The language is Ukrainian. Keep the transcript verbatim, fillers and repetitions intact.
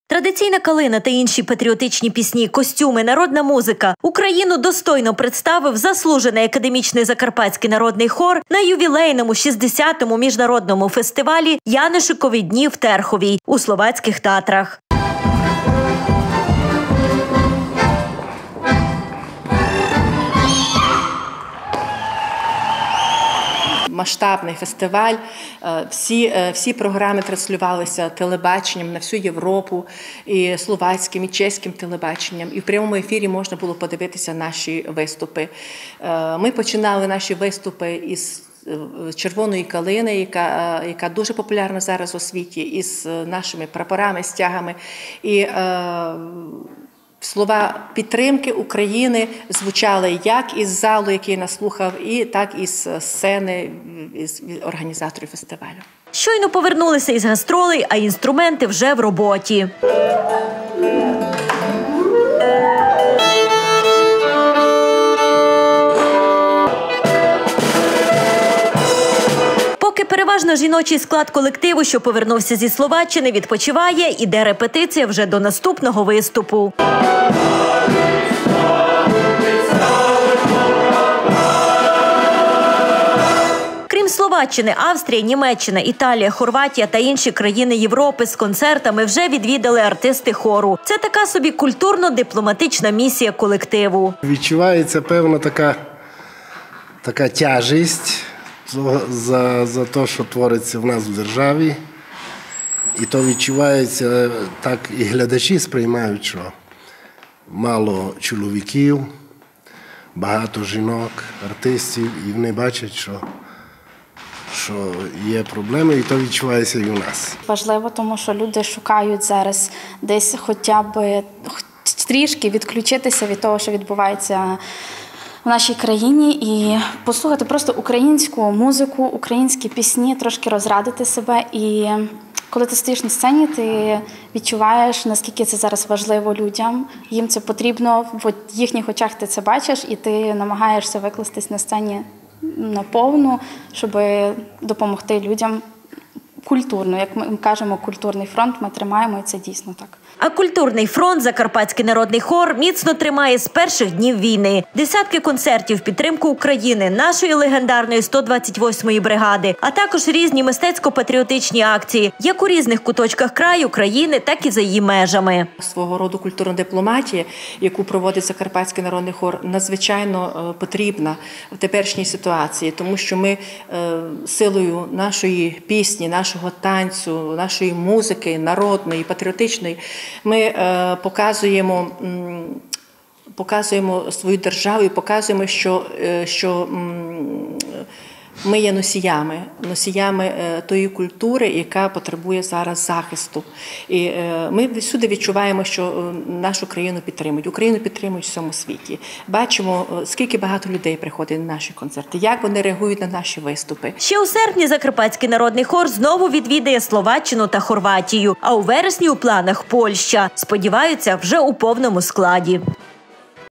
Традиційна калина та інші патріотичні пісні, костюми, народна музика. Україну достойно представив заслужений академічний Закарпатський народний хор на ювілейному шістдесятому міжнародному фестивалі «Янишикові дні» в Терхові у Словацьких Татрах. Масштабний фестиваль, всі, всі програми транслювалися телебаченням на всю Європу, і словацьким, і чеським телебаченням. І в прямому ефірі можна було подивитися наші виступи. Ми починали наші виступи із червоної калини, яка, яка дуже популярна зараз у світі, із нашими прапорами, стягами. І слова підтримки України звучали як із залу, який нас слухав, і так із сцени, із організаторів фестивалю. Щойно повернулися із гастролей, а інструменти вже в роботі. Поки переважно жіночий склад колективу, що повернувся зі Словаччини, відпочиває, іде репетиція вже до наступного виступу. Крім Словаччини, Австрія, Німеччина, Італія, Хорватія та інші країни Європи з концертами вже відвідали артисти хору. Це така собі культурно-дипломатична місія колективу. Відчувається певна така, така тяжість за, за те, що твориться в нас в державі. І то відчувається, так і глядачі сприймають, що мало чоловіків, багато жінок, артистів, і вони бачать, що, що є проблеми, і то відчувається і у нас. Важливо, тому що люди шукають зараз десь хоча б трішки відключитися від того, що відбувається в нашій країні, і послухати просто українську музику, українські пісні, трошки розрадити себе. І коли ти стоїш на сцені, ти відчуваєш, наскільки це зараз важливо людям. Їм це потрібно, в їхніх очах ти це бачиш, і ти намагаєшся викластись на сцені наповну, щоб допомогти людям культурно. Як ми кажемо, культурний фронт ми тримаємо, і це дійсно так. А культурний фронт Закарпатський народний хор міцно тримає з перших днів війни. Десятки концертів в підтримку України, нашої легендарної сто двадцять восьмої бригади, а також різні мистецько-патріотичні акції, як у різних куточках краю, країни, так і за її межами. Свого роду культурна дипломатія, яку проводить Закарпатський народний хор, надзвичайно потрібна в теперішній ситуації, тому що ми силою нашої пісні, нашого танцю, нашої музики, народної, патріотичної, ми е, показуємо, м, показуємо свою державу і показуємо, що, е, що м, ми є носіями, носіями е, тої культури, яка потребує зараз захисту. І е, ми всюди відчуваємо, що е, нашу країну підтримують. Україну підтримують в всьому світі. Бачимо, е, скільки багато людей приходить на наші концерти, як вони реагують на наші виступи. Ще у серпні Закарпатський народний хор знову відвідає Словаччину та Хорватію, а у вересні у планах Польща. Сподіваються, вже у повному складі.